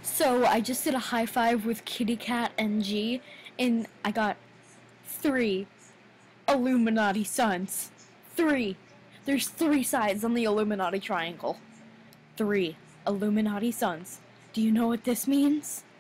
So I just did a high five with Kitty Cat NG, and I got 3 Illuminati suns. 3. There's 3 sides on the Illuminati triangle. 3 Illuminati suns. Do you know what this means?